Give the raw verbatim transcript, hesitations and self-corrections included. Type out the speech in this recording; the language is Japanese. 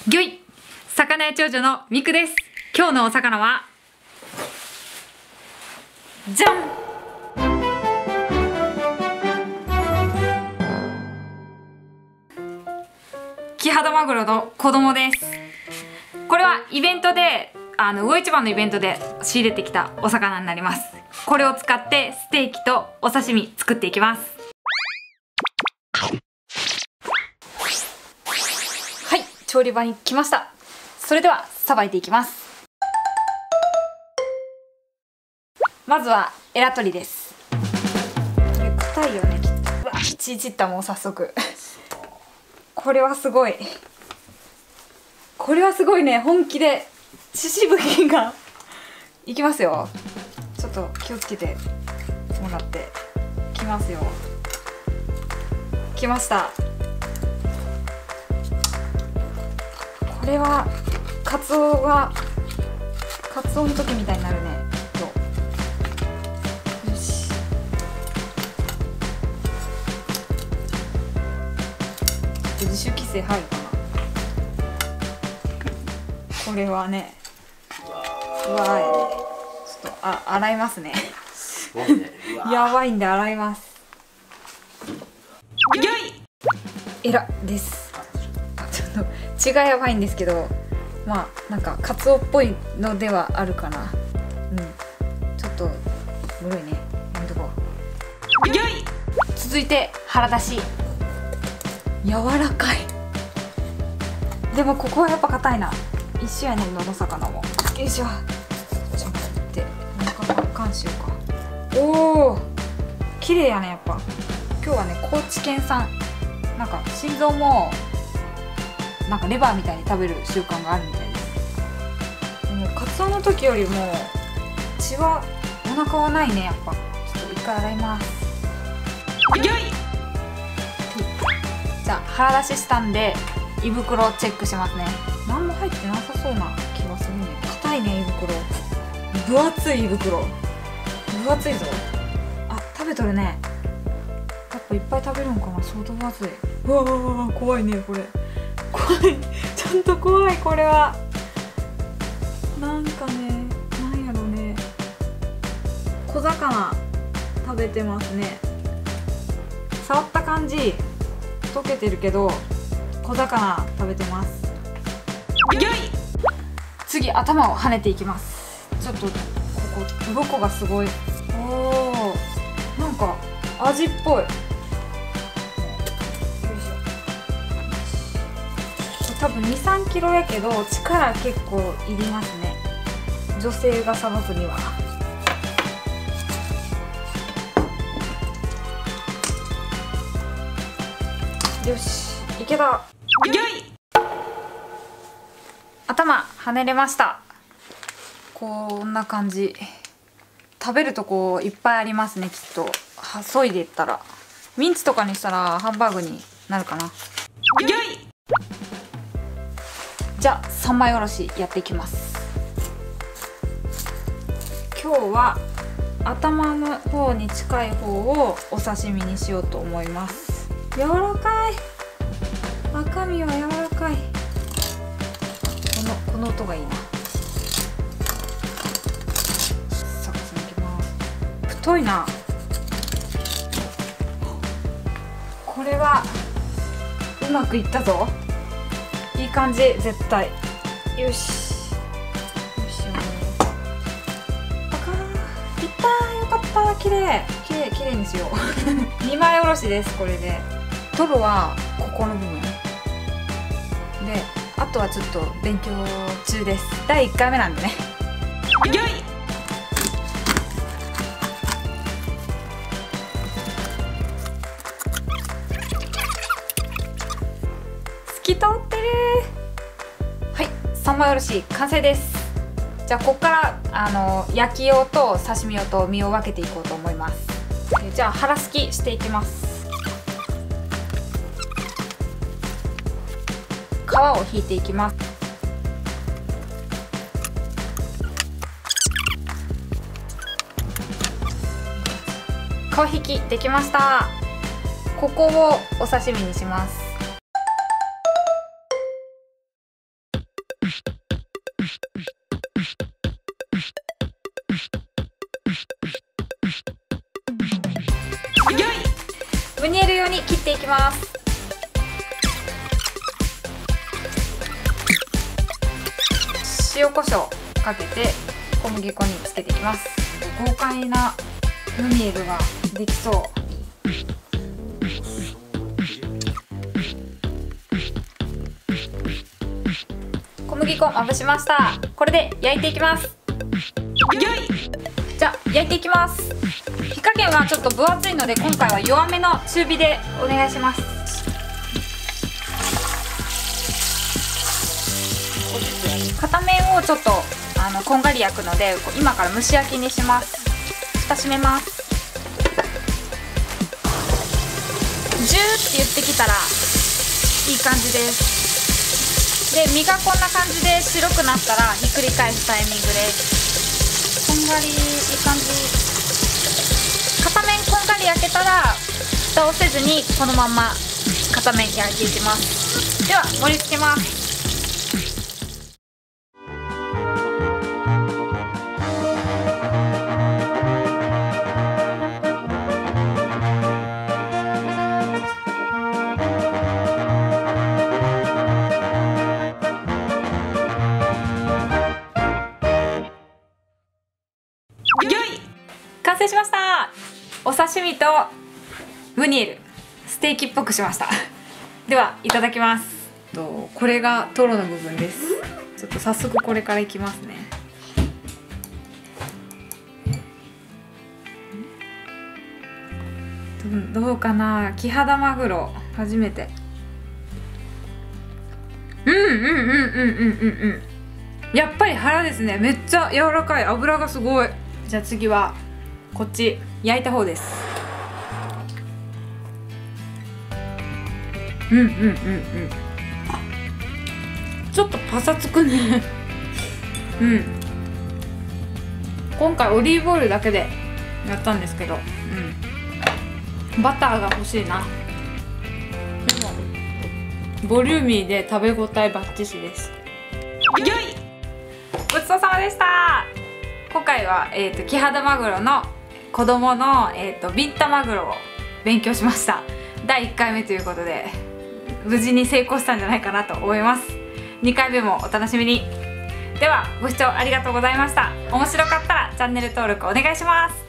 ギョイ魚屋長女のみくです。今日のお魚はじゃん、キハダマグロの子供です。これはイベントであの魚市場のイベントで仕入れてきたお魚になります。これを使ってステーキとお刺身作っていきます。はい、調理場に来ました。それではさばいていきます。まずはエラ取りです。これ硬いよねきっと。うわ、ちちったもう早速これはすごい、これはすごいね。本気で血しぶきがいきますよ。ちょっと気をつけてもらってきますよ。きました。これはカツオがカツオの時みたいになるね。よし、自主規制入るかな。これはね、うわー、ちょっとあ洗いますね。 すごいね。 やばいんで洗います。エラです。ちょっと血がやばいんですけど、まあなんかカツオっぽいのではあるかな。うん、ちょっとグロいね。やめとこう。続いて腹出し。柔らかい。でもここはやっぱ硬いな。一緒やねん、の魚も。よいしょ。ちょっと待って、なんかパッカンしようか。おお、綺麗やね。やっぱ今日はね、高知県産。なんか心臓もなんかレバーみたいに食べる習慣があるみたいです。でもカツオの時よりも血はお腹はないね。やっぱちょっと一回洗います。じゃあ腹出ししたんで胃袋をチェックしますね。何も入ってなさそうな気がするね。硬いね、胃袋。分厚い胃袋、分厚いぞ。あ、食べとるね。やっぱいっぱい食べるんかな。相当分厚い。うわー、怖いねこれ。怖い、ちゃんと怖い。これはなんかね、なんやろね、小魚食べてますね。触った感じ溶けてるけど小魚食べてます。次頭を跳ねていきます。ちょっとここ鱗がすごい。おお、なんか味っぽい。多分にさんキロやけど力結構いりますね、女性がさばくには。よし、いけた。頭跳ねれました。こんな感じ。食べるとこいっぱいありますね。きっと細いでいったらミンチとかにしたらハンバーグになるかな。じゃあ三枚おろしやっていきます。今日は頭の方に近い方をお刺身にしようと思います。柔らかい。赤身は柔らかい。このこの音がいいな。サクサクいきます。太いな。これはうまくいったぞ。いい感じ、絶対。よしよしよ。あかー、いったー。よかった。綺麗綺麗綺麗にしよう。にまいおろしです。これでトロはここの部分で、あとはちょっと勉強中です。だいいっかいめなんでね。透き通ってる。はい、三枚おろし完成です。じゃあここからあの焼き用と刺身用と身を分けていこうと思います。じゃあ腹すきしていきます。皮を引いていきます。皮引きできました。ここをお刺身にします。 ムニエル用に切っていきます。塩コショウかけて小麦粉につけていきます。豪快なムニエルができそう。小麦粉まぶしました。これで焼いていきます。じゃあ焼いていきます。火加減はちょっと分厚いので今回は弱めの中火でお願いします。片面をちょっとあのこんがり焼くので今から蒸し焼きにします。蓋閉めます。ジューって言ってきたらいい感じです。で身がこんな感じで白くなったらひっくり返すタイミングです。こんがりいい感じ。片面こんがり焼けたら蓋をせずにこのまま片面焼いていきます。では盛り付けます。完成しました。お刺身とムニエルステーキっぽくしました。ではいただきます。とこれがトロの部分です。ちょっと早速これからいきますね。どどうかな。キハダマグロ初めて。うんうんうんうんうんうんうんやっぱり腹ですね。めっちゃ柔らかい。脂がすごい。じゃあ次はこっち焼いた方です。うんうんうんうんちょっとパサつくねうん今回オリーブオイルだけでやったんですけど、うん、バターが欲しいな。でもボリューミーで食べ応えバッチシです。ごちそうさまでした。今回は、えーと、キハダマグロの子供の、えーと、ビンタマグロを勉強しました。だいいっかいめということで無事に成功したんじゃないかなと思います。にかいめもお楽しみに。ではご視聴ありがとうございました。面白かったらチャンネル登録お願いします。